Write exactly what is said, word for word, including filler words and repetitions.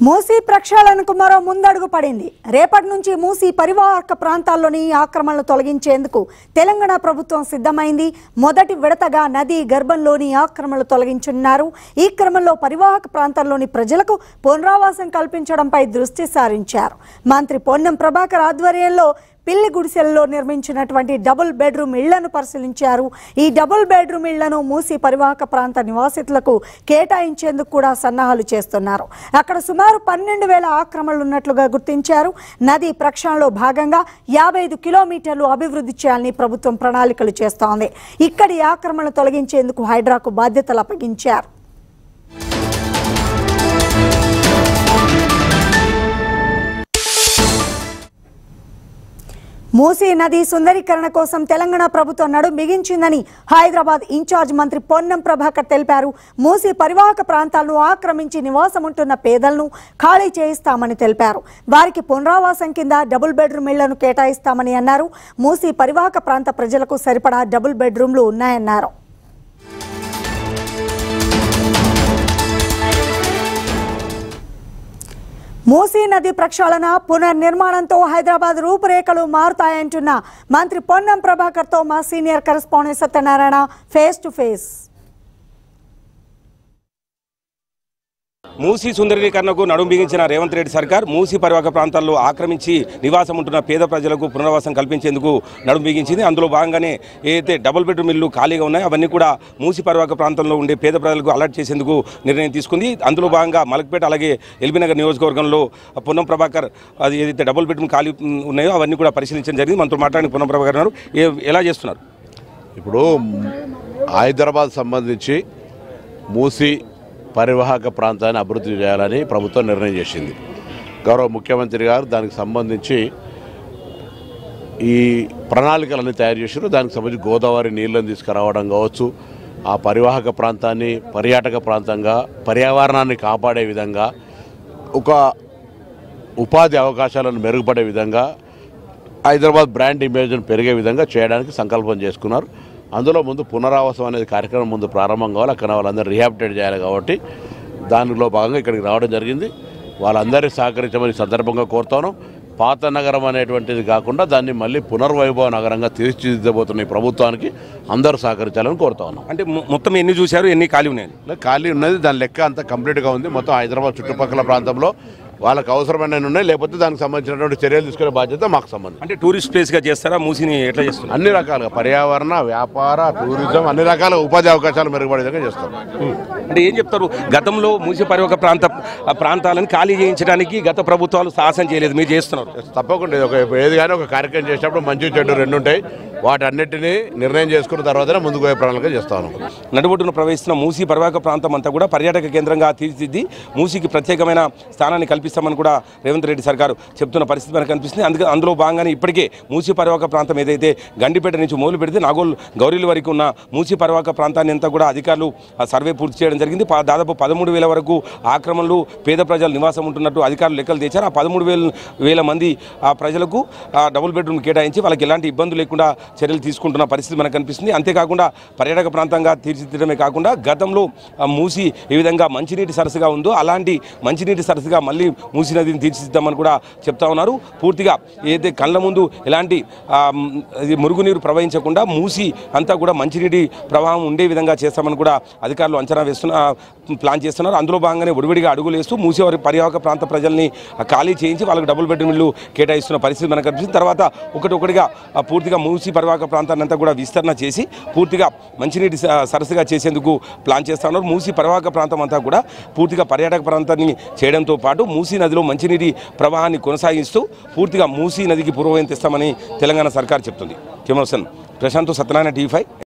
మూసీ ప్రక్షాళనకు మరో ముందడుగు పడింది. రేపటి నుంచి మూసీ పరివాహక ప్రాంతాల్లోని ఆక్రమణలు తొలగించేందుకు తెలంగాణ ప్రభుత్వం సిద్ధమైంది. మొదటి విడతగా నది గర్భంలోని ఆక్రమణలు తొలగించనున్నారు. ఈ క్రమంలో పరివాహక ప్రాంతాల్లోని ప్రజలకు పునరావాసం కల్పించడంపై దృష్టి సారించారు. మంత్రి పొన్నం ప్రభాకర్ ఆధ్వర్యంలో పిల్లి గుడిసెల్లో నిర్మించినటువంటి డబుల్ బెడ్రూమ్ ఇళ్లను పరిశీలించారు. ఈ డబుల్ బెడ్రూమ్ ఇళ్లను మూసీ పరివాహక ప్రాంత నివాసితులకు కేటాయించేందుకు కూడా సన్నాహాలు చేస్తున్నారు. అక్కడ సుమారు పన్నెండు వేల ఆక్రమణలు ఉన్నట్లుగా గుర్తించారు. నది ప్రక్షాళనలో భాగంగా యాభై ఐదు కిలోమీటర్లు అభివృద్ధి చేయాలని ప్రభుత్వం ప్రణాళికలు చేస్తోంది. ఇక్కడి ఆక్రమణలు తొలగించేందుకు హైడ్రాకు బాధ్యతలు అప్పగించారు. మూసీ నది సుందరీకరణ కోసం తెలంగాణ ప్రభుత్వం నడుం బిగించిందని హైదరాబాద్ ఇన్ఛార్జ్ మంత్రి పొన్నం ప్రభాకర్ తెలిపారు. మూసీ పరివాహక ప్రాంతాలను ఆక్రమించి నివాసం ఉంటున్న పేదలను ఖాళీ చేయిస్తామని తెలిపారు. వారికి పునరావాసం కింద డబుల్ బెడ్రూమ్ ఇళ్లను కేటాయిస్తామని అన్నారు. మూసీ పరివాహక ప్రాంత ప్రజలకు సరిపడా డబుల్ బెడ్రూమ్లు ఉన్నాయన్నారు. మూసీ నది ప్రక్షాళన పునర్నిర్మాణంతో హైదరాబాద్ రూపురేఖలు మారుతాయంటున్న మంత్రి పొన్నం ప్రభాకర్తో మా senior correspondent Satyanarayana face to face. Musi సుందరీకరణకు నడుం బిగించిన రేవంత్ రెడ్డి సర్కార్ మూసీ పరివాహక ప్రాంతాల్లో ఆక్రమించి నివాసం ఉంటున్న పేద ప్రజలకు పునరావాసం కల్పించేందుకు నడుం బిగించింది. అందులో భాగంగానే ఏదైతే డబుల్ బెడ్రూమ్ ఇల్లు ఖాళీగా ఉన్నాయో అవన్నీ కూడా మూసీ పరివాహక ప్రాంతంలో ఉండే పేద ప్రజలకు అలర్ట్ చేసేందుకు నిర్ణయం తీసుకుంది. అందులో భాగంగా మలక్పేట అలాగే ఎల్బీనగర్ నియోజకవర్గంలో పొన్నం ప్రభాకర్ అది ఏదైతే డబుల్ బెడ్రూమ్ ఖాళీ ఉన్నాయో అవన్నీ కూడా పరిశీలించడం జరిగింది. మనతో మాట్లాడిన పొన్నం ప్రభాకర్ గారు ఎలా చేస్తున్నారు? ఇప్పుడు హైదరాబాద్ సంబంధించి మూసీ పరివాహక ప్రాంతాన్ని అభివృద్ధి చేయాలని ప్రభుత్వం నిర్ణయం చేసింది. గౌరవ ముఖ్యమంత్రి గారు దానికి సంబంధించి ఈ ప్రణాళికలన్నీ తయారు చేశారు. దానికి సంబంధించి గోదావరి నీళ్ళని తీసుకురావడం కావచ్చు, ఆ పరివాహక ప్రాంతాన్ని పర్యాటక ప్రాంతంగా పర్యావరణాన్ని కాపాడే విధంగా ఒక ఉపాధి అవకాశాలను మెరుగుపడే విధంగా హైదరాబాద్ బ్రాండ్ ఇమేజ్ను పెరిగే విధంగా చేయడానికి సంకల్పం చేసుకున్నారు. అందులో ముందు పునరావాసం అనేది కార్యక్రమం ముందు ప్రారంభం కావాలి. అక్కడ వాళ్ళందరూ రీహాబిటేట్ చేయాలి కాబట్టి దానిలో భాగంగా ఇక్కడికి రావడం జరిగింది. వాళ్ళందరినీ సహకరించమని సందర్భంగా కోరుతాను. పాత నగరం అనేటువంటిది కాకుండా దాన్ని మళ్ళీ పునర్వైభవ నగరంగా తీర్చిదిద్దబోతున్న ఈ ప్రభుత్వానికి అందరూ సహకరించాలని కోరుతా ఉన్నాం. అంటే మొత్తం ఎన్ని చూశారు, ఎన్ని ఖాళీ ఉన్నాయి? ఖాళీ ఉన్నది దాని లెక్క అంతా కంప్లీట్గా ఉంది. మొత్తం హైదరాబాద్ చుట్టుపక్కల ప్రాంతంలో వాళ్ళకి అవసరమైన ఉన్నాయి, లేకపోతే దానికి సంబంధించినటువంటి చర్యలు తీసుకునే బాధ్యత మాకు సంబంధం. అంటే టూరిస్ట్ ప్లేస్గా చేస్తారా మూసీని? ఎట్లా చేస్తారు? అన్ని రకాలుగా పర్యావరణ, వ్యాపార, టూరిజం అన్ని రకాల ఉపాధి అవకాశాలు మెరుగుపడే విధంగా చేస్తాం. అంటే ఏం చెప్తారు? గతంలో మూసీ పరివాహక ప్రాంత ప్రాంతాలను ఖాళీ చేయించడానికి గత ప్రభుత్వాలు సాహసం చేయలేదు, మీరు చేస్తున్నారు. తప్పకుండా ఒక ఏది కానీ ఒక కార్యక్రమం చేసినప్పుడు మంచి చెడు రెండు ఉంటాయి. వాటన్నిటినీ నిర్ణయం చేసుకున్న తర్వాతనే ముందుకు పోయే ప్రణాళిక చేస్తాను. నడుబొడ్డున ప్రవహిస్తున్న మూసీ పరివాహక ప్రాంతం అంతా కూడా పర్యాటక కేంద్రంగా తీర్చిదిద్ది మూసీకి ప్రత్యేకమైన స్థానాన్ని కల్పిస్తామని కూడా రేవంత్ రెడ్డి సర్కారు చెప్తున్న పరిస్థితి మనకు కనిపిస్తుంది. అందుకే అందులో భాగంగానే ఇప్పటికే మూసీ పరివాహక ప్రాంతం ఏదైతే గండిపేట నుంచి మొదలు పెడితే నాగోల్ గౌరీల వరకు ఉన్న మూసీ పరివాహక ప్రాంతాన్ని అంతా కూడా అధికారులు సర్వే పూర్తి చేయడం జరిగింది. దాదాపు పదమూడు వేల వరకు ఆక్రమణలు పేద ప్రజలు నివాసం ఉంటున్నట్టు అధికారులు లెక్కలు తెచ్చారు. ఆ పదమూడు వేల వేల మంది ఆ ప్రజలకు డబుల్ బెడ్రూమ్ కేటాయించి వాళ్ళకి ఎలాంటి ఇబ్బందులు లేకుండా చర్యలు తీసుకుంటున్న పరిస్థితి మనకు కనిపిస్తుంది. అంతేకాకుండా పర్యాటక ప్రాంతంగా తీర్చిదిద్దడమే కాకుండా గతంలో మూసీ ఏ విధంగా మంచినీటి సరస్సుగా ఉందో అలాంటి మంచినీటి సరస్సుగా మళ్ళీ మూసీ నదిని తీర్చిదిద్దామని కూడా చెప్తా ఉన్నారు. పూర్తిగా ఏదైతే కళ్ళ ముందు ఎలాంటి మురుగునీరు ప్రవహించకుండా మూసీ అంతా కూడా మంచినీటి ప్రవాహం ఉండే విధంగా చేస్తామని కూడా అధికారులు అంచనా వేస్తున్న ప్లాన్ చేస్తున్నారు. అందులో భాగంగానే ఒడివిడిగా అడుగులు వేస్తూ మూసీ వారి పరివాహక ప్రాంత ప్రజల్ని ఖాళీ చేయించి వాళ్ళకి డబుల్ బెడ్రూమ్ ఇల్లు కేటాయిస్తున్న పరిస్థితి మనకు కనిపిస్తుంది. తర్వాత ఒకటి ఒకటిగా పూర్తిగా మూసీ పరివాహక ప్రాంతాన్ని అంతా కూడా విస్తరణ చేసి పూర్తిగా మంచినీటి సరస్సుగా చేసేందుకు ప్లాన్ చేస్తా ఉన్నారు. మూసీ పరివాహక ప్రాంతం అంతా కూడా పూర్తిగా పర్యాటక ప్రాంతాన్ని చేయడంతో పాటు మూసీ నదిలో మంచినీటి ప్రవాహాన్ని కొనసాగిస్తూ పూర్తిగా మూసీ నదికి పూర్వయం తెస్తామని తెలంగాణ సర్కార్ చెప్తుంది. Camera person Prashant, Satyanarayana, TV five.